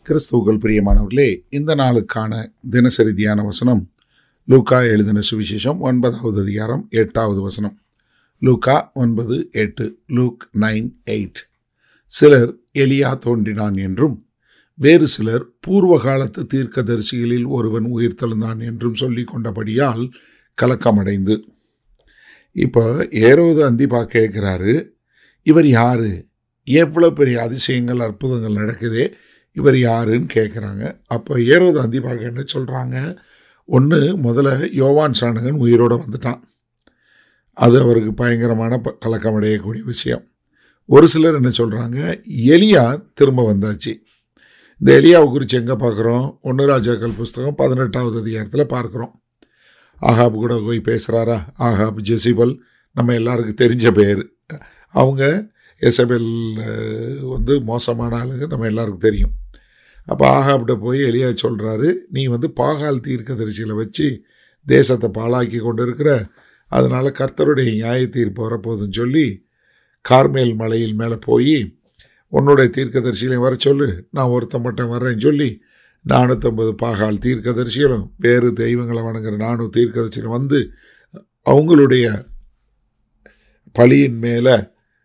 கிறிஸ்துவுக்குள் பிரியமானவர்களே, இந்த நாளுக்கான தினசரி தியான வசனம் லூக்கா எழுதின சுவிசேஷம் 9வது அதிகாரம் 8வது வசனம். லூக்கா 9:8. லூக் 9:8. சிலர் எலியா தோன்றினான் என்றும் வேறு சிலர் பூர்வ காலத்து தீர்க்கதரிசிகளில் ஒருவன் உயிர்த்தெழுந்தான் என்றும் சொல்லி கொண்டபடியால் கலக்கமடைந்து. இப்போ ஏரோது அந்திப்பா கேட்குறாரு, இவர் யாரு? எவ்வளோ பெரிய அதிசயங்கள் அற்புதங்கள் நடக்குதே, இவர் யாருன்னு கேட்குறாங்க. அப்போ ஏரோது அந்திப்பாக என்ன சொல்கிறாங்க? முதல்ல யோவான் சாணகன் உயிரோடு வந்துட்டான். அது அவருக்கு பயங்கரமான கலக்கமடையக்கூடிய விஷயம். ஒரு சிலர் என்ன சொல்கிறாங்க, எலியா திரும்ப வந்தாச்சு. இந்த எலியாவை குறித்து எங்கே பார்க்குறோம்? 1 ராஜாக்கள் புஸ்தகம் 18வது அதிகாரத்தில் பார்க்குறோம். ஆகாப் கூட போய் பேசுகிறாரா? ஆகாப், ஜெசிபல், நம்ம எல்லாருக்கும் தெரிஞ்ச பேர். அவங்க எசபெல் மோசமான ஆளுங்க, நம்ம எல்லாருக்கும் தெரியும். அப்போ ஆகாப்கிட்ட போய் எலியா சொல்கிறாரு, நீ பாகால் தீர்க்கதரிசியில் வச்சு தேசத்தை பாழாக்கி கொண்டு இருக்கிற, அதனால் கர்த்தருடைய நியாய தீர்ப்பு வரப்போகுதுன்னு சொல்லி கார்மேல் மலையில் மேலே போய் உன்னுடைய தீர்க்கதரிசிகளையும் வர சொல்லு, நான் ஒருத்தன் மட்டும் வர்றேன்னு சொல்லி 450 பாகால் தீர்க்கதரிசிகளும் வேறு தெய்வங்களை வணங்குற 400 தீர்க்கதரிசிகளும் வந்து அவங்களுடைய பலியின் மேலே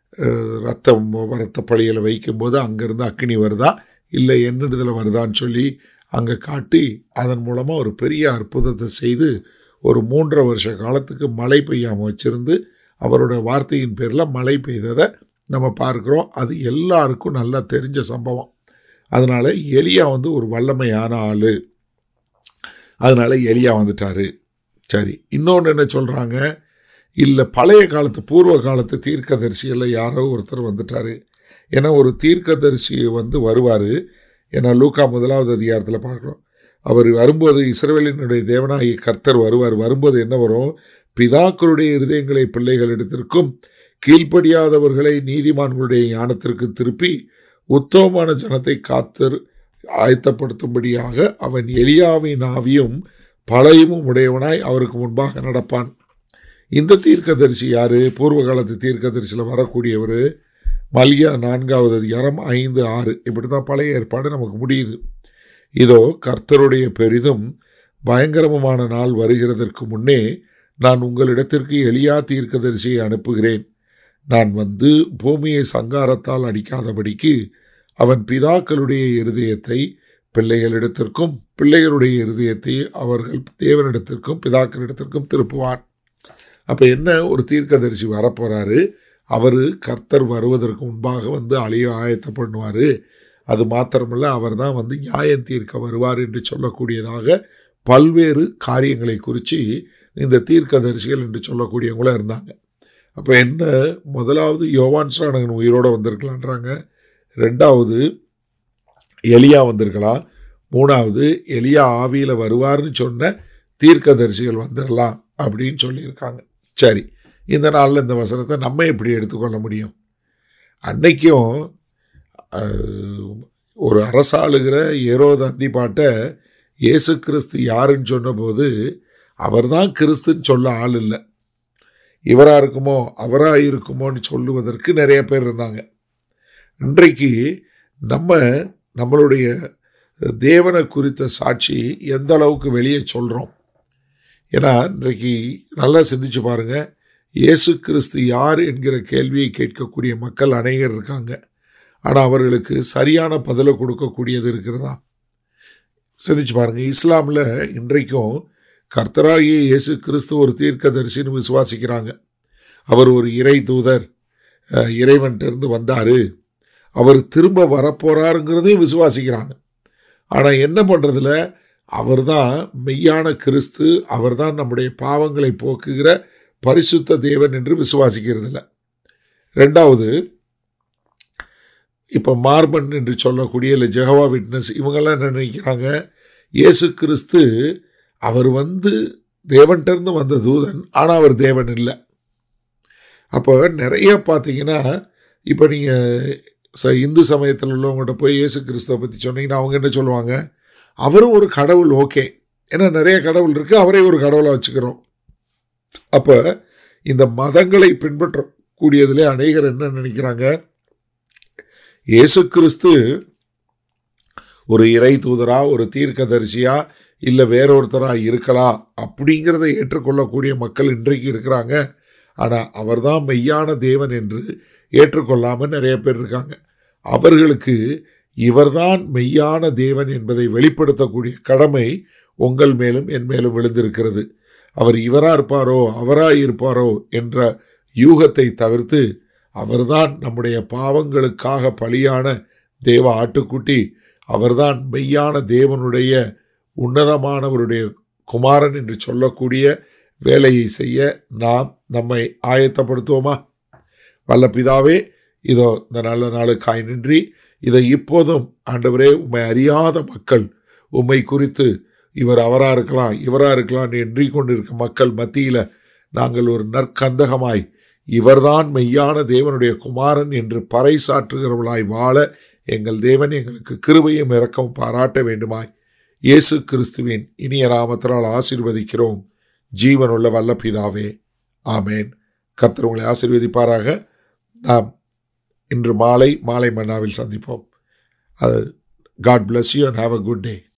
ரத்த பலியில் வைக்கும்போது அங்கேருந்து அக்கினி வருதா இல்லை எண்ணிடுதல் வருதான்னு சொல்லி அங்கே காட்டி அதன் மூலமாக ஒரு பெரிய அற்புதத்தை செய்து ஒரு 3.5 வருஷ காலத்துக்கு மழை பெய்யாமல் வச்சுருந்து அவரோட வார்த்தையின் பேரில் மழை பெய்ததை நம்ம பார்க்குறோம். அது எல்லாருக்கும் நல்லா தெரிஞ்ச சம்பவம். அதனால் எலியா ஒரு வல்லமையான ஆள். அதனால் எலியா வந்துட்டார். சரி, இன்னொன்று என்ன சொல்கிறாங்க? இல்லை, பழைய காலத்து பூர்வ காலத்து தீர்க்கதரிசியில் யாரோ ஒருத்தர் வந்துட்டார். ஏன்னா ஒரு தீர்க்கதரிசி வருவார். ஏன்னா லூக்கா 1வது அதிகாரத்தில் பார்க்குறோம். அவர் வரும்போது இஸ்ரவேலினுடைய தேவனாகிய கர்த்தர் வருவார். வரும்போது என்ன வரும்? பிதாக்களுடைய இருதயங்களை பிள்ளைகளிடத்திற்கும் கீழ்ப்படியாதவர்களை நீதிமான்களுடைய ஞானத்திற்கு திருப்பி உத்தமமான ஜனத்தை காத்தர் ஆயத்தப்படுத்தும்படியாக அவன் எலியாவின் ஆவியும் பழையமும் உடையவனாய் அவருக்கு முன்பாக நடப்பான். இந்த தீர்க்கதரிசி யார்? பூர்வ காலத்து தீர்க்கதரிசியில் வரக்கூடியவர். மல்கியா 4வது அதிகாரம் 5, 6. இப்படி தான் பழைய ஏற்பாடு நமக்கு முடியுது. இதோ கர்த்தருடைய பெரிதும் பயங்கரமான நாள் வருகிறதற்கு முன்னே நான் உங்களிடத்திற்கு எலியா தீர்க்கதரிசியை அனுப்புகிறேன். நான் பூமியை சங்காரத்தால் அடிக்காதபடிக்கு அவன் பிதாக்களுடைய இருதயத்தை பிள்ளைகளிடத்திற்கும் பிள்ளைகளுடைய இருதயத்தை அவர்கள் தேவனிடத்திற்கும் பிதாக்களிடத்திற்கும் திருப்புவான். அப்போ என்ன? ஒரு தீர்க்கதரிசி வரப்போகிறாரு. அவர் கர்த்தர் வருவதற்கு முன்பாக ஆயத்த பண்ணுவார். அது மாத்திரமல்ல, அவர் தான் நியாயம் தீர்க்க வருவார் என்று சொல்லக்கூடியதாக பல்வேறு காரியங்களை குறித்து இந்த தீர்க்கதரிசிகள் என்று சொல்லக்கூடியவங்களாக இருந்தாங்க. அப்போ என்ன? முதலாவது யோவான் சாணகன் உயிரோடு வந்திருக்கலான்றாங்க. 2வது எலியா வந்திருக்கலாம். 3வது எலியா ஆவியில் வருவார்னு சொன்ன தீர்க்கதரிசிகள் வந்துடலாம் அப்படின்னு சொல்லியிருக்காங்க. சரி, இந்த நாளில் இந்த வசனத்தை நம்ம எப்படி எடுத்துக்கொள்ள முடியும்? அன்னைக்கும் ஒரு அரசாளுகிற ஏரோது அந்திப்பாட்டை இயேசு கிறிஸ்து யாருன்னு சொன்னபோது அவர் தான் கிறிஸ்துன்னு சொல்ல ஆள் இல்லை. இவராக இருக்குமோ அவராக இருக்குமோன்னு சொல்லுவதற்கு நிறைய பேர் இருந்தாங்க. இன்றைக்கு நம்மளுடைய தேவனை குறித்த சாட்சி எந்த அளவுக்கு வெளியே சொல்கிறோம்? ஏன்னா இன்றைக்கு நல்லா சிந்திச்சு பாருங்கள், இயேசு கிறிஸ்து யார் என்கிற கேள்வியை கேட்கக்கூடிய மக்கள் அநேகர் இருக்காங்க. ஆனால் அவர்களுக்கு சரியான பதிலை கொடுக்கக்கூடியது இருக்கிறதா? சிந்திச்சு பாருங்கள். இஸ்லாமில் இன்றைக்கும் கர்த்தராகிய இயேசு கிறிஸ்து ஒரு தீர்க்கதரிசின்னு விசுவாசிக்கிறாங்க. அவர் ஒரு இறை தூதர், இறைவன்கிட்டருந்து வந்தார், அவர் திரும்ப வரப்போகிறாருங்கிறதையும் விசுவாசிக்கிறாங்க. ஆனால் என்ன பண்ணுறதில்ல, அவர் தான் மெய்யான கிறிஸ்து, அவர் தான் நம்முடைய பாவங்களை போக்குகிற பரிசுத்த தேவன் என்று விசுவாசிக்கிறதில்ல. 2வது, இப்போ மார்மன் என்று சொல்லக்கூடிய இல்லை ஜெகவா விட்னஸ், இவங்கெல்லாம் என்ன நினைக்கிறாங்க? இயேசு கிறிஸ்து அவர் தேவன்கிட்டருந்து வந்த தூதன், ஆனால் அவர் தேவன் இல்லை. அப்போ நிறைய பார்த்தீங்கன்னா, இப்போ நீங்கள் இந்து சமயத்தில் உள்ளவங்கள்ட்ட போய் இயேசு கிறிஸ்துவை பற்றி சொன்னீங்கன்னா அவங்க என்ன சொல்லுவாங்க? அவரும் ஒரு கடவுள், ஓகே, ஏன்னா நிறைய கடவுள் இருக்குது, அவரே ஒரு கடவுளாக வச்சுக்கிறோம். அப்போ இந்த மதங்களை பின்பற்றக்கூடியதிலே அநேகர் என்ன நினைக்கிறாங்க? இயேசு கிறிஸ்து ஒரு இறை தூதரா, ஒரு தீர்க்கதரிசியா, இல்லை வேறொருத்தரா இருக்கலாம் அப்படிங்கிறத ஏற்றுக்கொள்ளக்கூடிய மக்கள் இன்றைக்கு இருக்கிறாங்க. ஆனால் அவர்தான் மெய்யான தேவன் என்று ஏற்றுக்கொள்ளாமல் நிறைய பேர் இருக்காங்க. அவர்களுக்கு இவர்தான் மெய்யான தேவன் என்பதை வெளிப்படுத்தக்கூடிய கடமை உங்கள் மேலும் என் மேலும் விழுந்திருக்கிறது. அவர் இவரா இருப்பாரோ அவரா இருப்பாரோ என்ற யூகத்தை தவிர்த்து, அவர்தான் நம்முடைய பாவங்களுக்காக பலியான தேவ ஆட்டுக்குட்டி, அவர்தான் மெய்யான தேவனுடைய உன்னதமானவருடைய குமாரன் என்று சொல்லக்கூடிய வேலையை செய்ய நாம் நம்மை ஆயத்தப்படுத்துவோமா? வல்ல பிதாவே, இதோ இந்த நல்ல நாளுக்காய் நின்றி, இதை இப்போதும் ஆண்டவரே, உம்மை அறியாத மக்கள் உம்மை குறித்து இவர் அவராக இருக்கலாம் இவராக இருக்கலாம் எண்ணிக் கொண்டிருக்கும் மக்கள் மத்தியில் நாங்கள் ஒரு நற்கந்தகமாய் இவர்தான் மெய்யான தேவனுடைய குமாரன் என்று பறைசாற்றுகிறவர்களாய் வாழ எங்கள் தேவன் எங்களுக்கு கிருபையும் இரக்கமும் பாராட்ட வேண்டுமாய் இயேசு கிறிஸ்துவின் இனிய நாமத்தினால் ஆசீர்வதிக்கிறோம் ஜீவனுள்ள வல்ல பிதாவே, ஆமேன். கர்த்தர் உங்களை ஆசீர்வதிப்பாராக. நாம் இன்று மாலை மன்னாவில் சந்திப்போம். God bless you and have a good day.